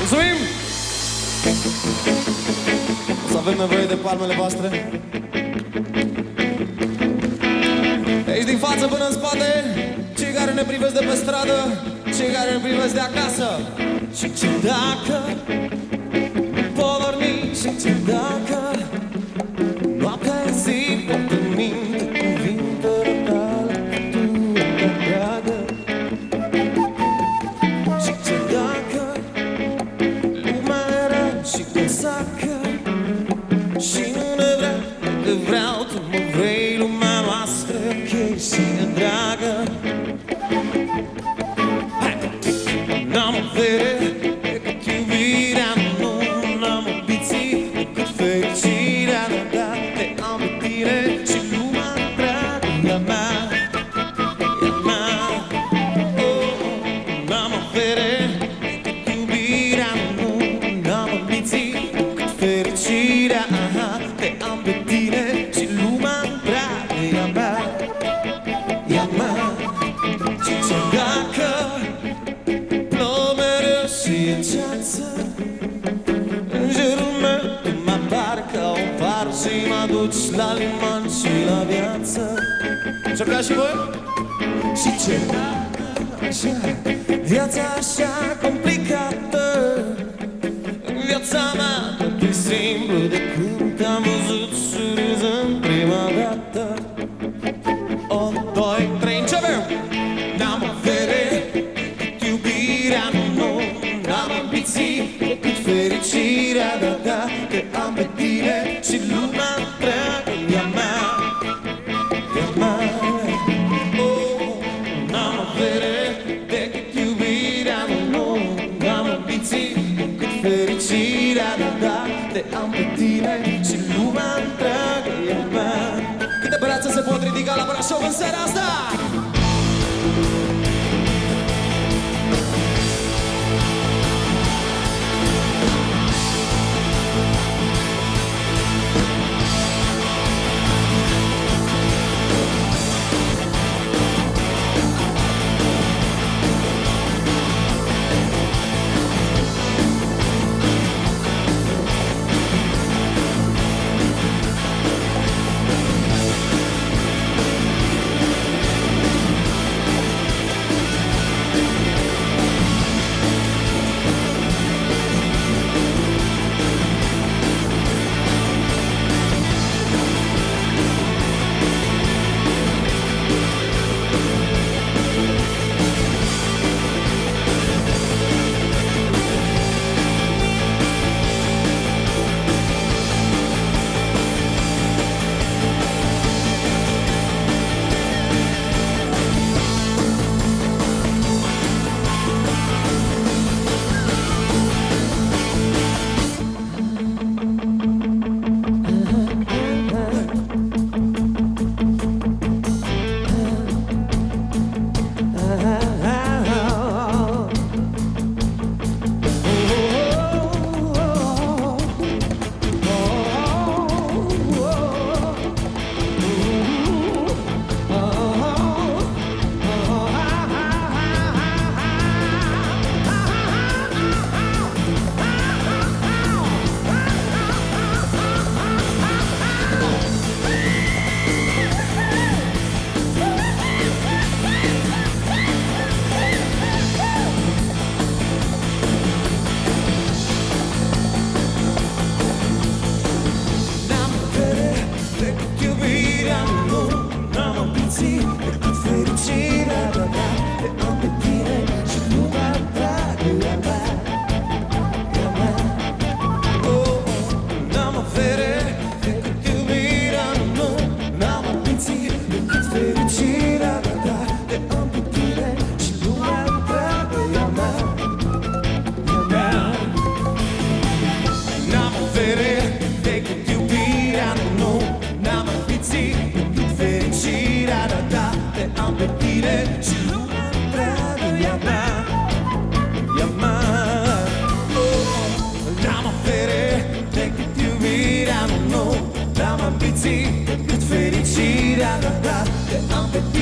Mulțumim! O să avem nevoie de palmele voastre. De aici din față până în spate, cei care ne privesc de pe stradă, cei care ne privesc de acasă. Și ce dacă pot dormi, și ce dacă noaptea e zi, pot în minte cuvintele tale, tu te dragă. Și ce dacă lumea era și consacă și nu ne vrea, te vreau, tu mă vrei, lumea noastră e ok și e dragă. N-am avere decât iubirea, nu n-am ambiții decât fericirea, da, te am pe tine și lumea întreagă e a mea, e a mea. Oh, n-am avere decât iubirea, nu n-am ambiții decât fericirea, te am pe tine și lumea întreagă e a mea, e a mea. Și ce dacă în jurul meu tu mă apari ca un far și mă duci la liman și la viață. Și-o ca și voi? Și ce dacă așa, viața așa complicată, în viața mea totul simplu de când te-am văzut surâzând prima dată. 1, 2, 3, începem! N-am avere decât iubirea, nu n-am ambiții decât fericirea, da, da, te am pe tine și lumea întreagă e a mea, e a mea. Oh, n-am avere decât iubirea, nu n-am ambiții decât fericirea, da, da, te am pe tine și lumea întreagă e a mea. Câte brațe se pot ridica la Brașov în seara asta? Cât fericirea, da, te am pe